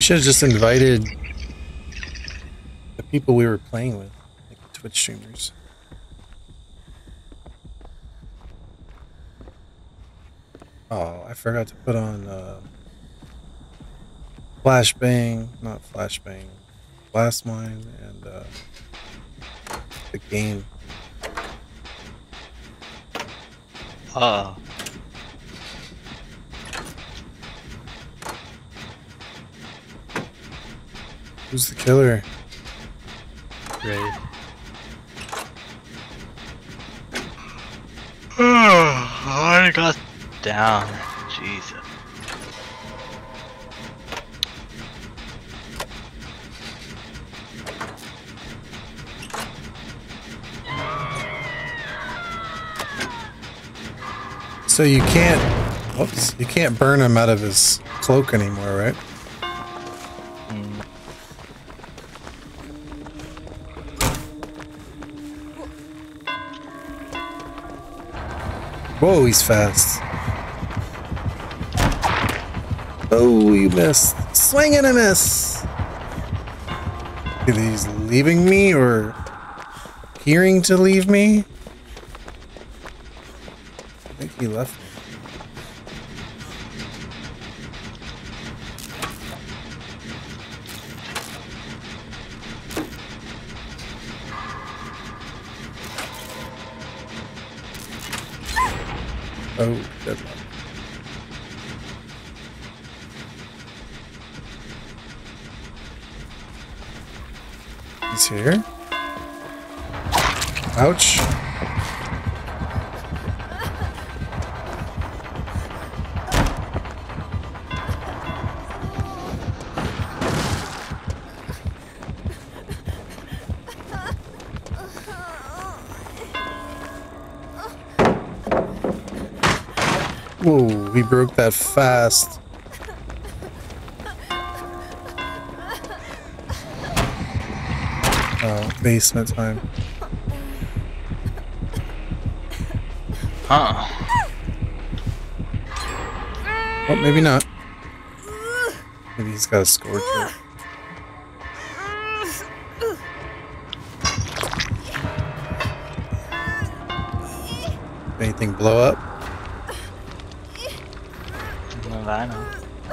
should have just invited the people we were playing with, like the Twitch streamers. Oh, I forgot to put on Flashbang, not Flashbang, Blastmine, and the game. Who's the killer? Great. I got down. Jesus. So you can't, whoops, you can't burn him out of his cloak anymore, right? Whoa, he's fast. Oh, you missed. Swing and a miss. Either he's leaving me or appearing to leave me. I think he left me. Oh, good luck. He's here. Ouch. Whoa, he broke that fast. Oh, basement time. Huh. Oh, maybe not. Maybe he's got a scorcher. Anything blow up? Well, I know.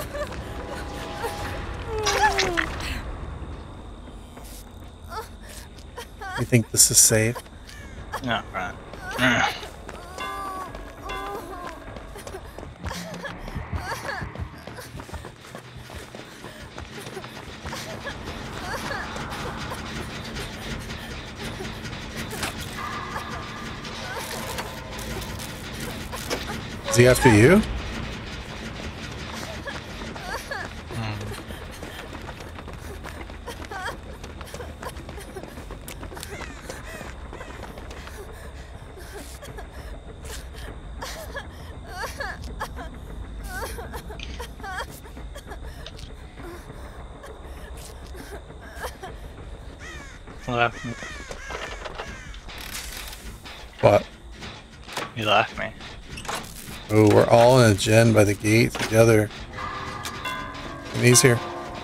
You think this is safe? No, right. Is he after you? Left me. What? You left me. Oh, we're all in a gen by the gate together. And he's here.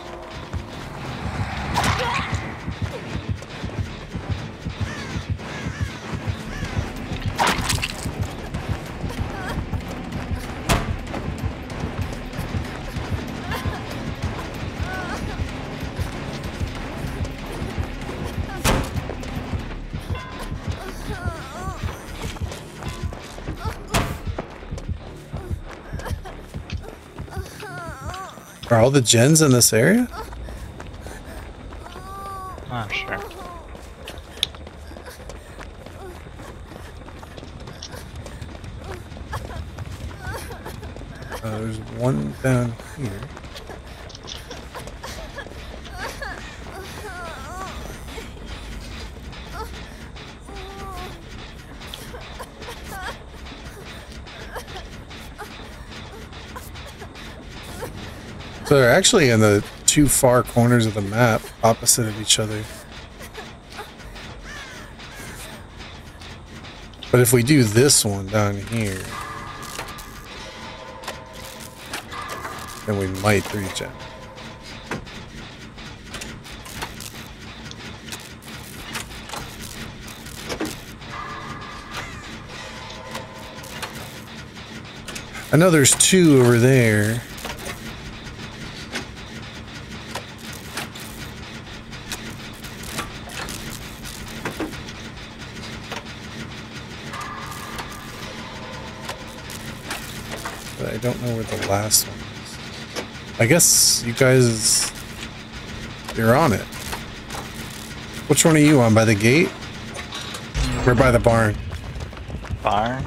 Are all the gens in this area? Oh, sure. There's one down here. So they're actually in the two far corners of the map, opposite of each other. But if we do this one down here, then we might reach it. I know there's two over there. But I don't know where the last one is. I guess you guys, you're on it. Which one are you on? By the gate? Or by the barn? Barn?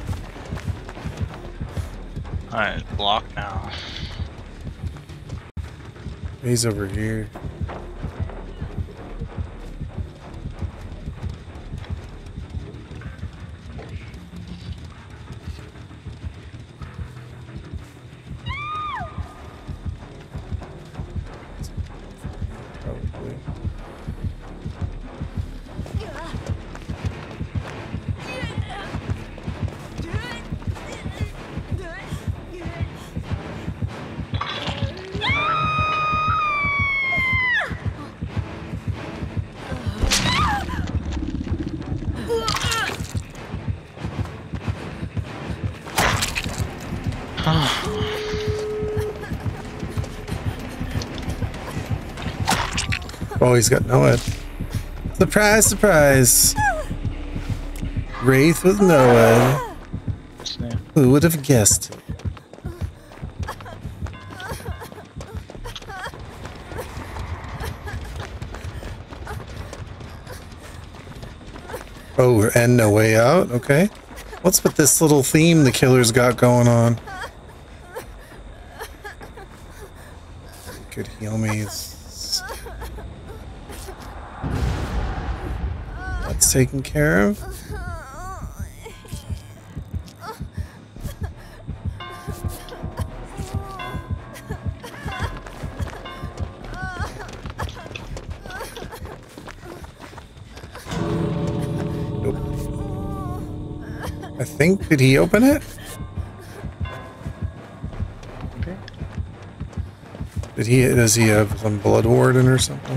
Alright, it's blocked now. He's over here. Probably. Oh, he's got Noah. Surprise, surprise. Wraith with Noah. Who would have guessed? Oh, and No Way Out? Okay. What's with this little theme the killer's got going on? Could heal me. That's taken care of. Nope. I think, did he open it? Okay. Does he have some blood warden or something?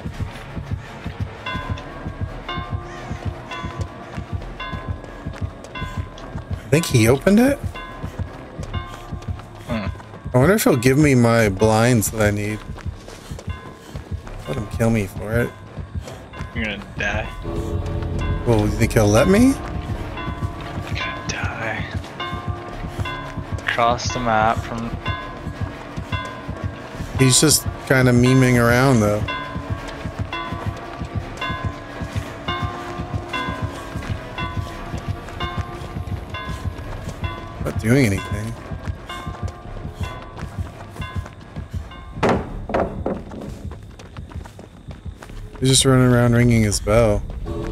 I think he opened it? I wonder if he'll give me my blinds that I need. Let him kill me for it. You're gonna die. Well, you think he'll let me? You're gonna die. Across the map from... He's just kind of memeing around though. Not doing anything. He's just running around ringing his bell.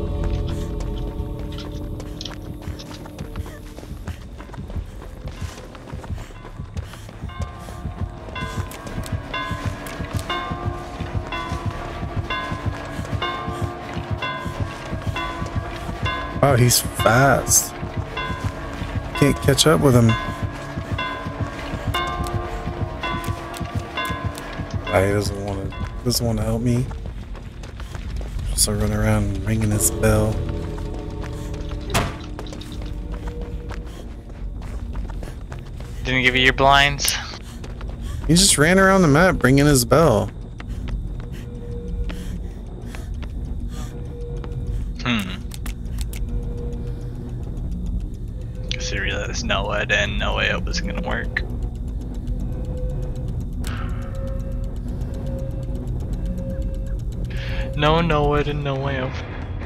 Wow, he's fast. Can't catch up with him. He doesn't want to help me. So I run around ringing his bell. Didn't give you your blinds? He just ran around the map ringing his bell. Guess he realized No Ed and No Way Out wasn't gonna work. No Ed and No Way Out.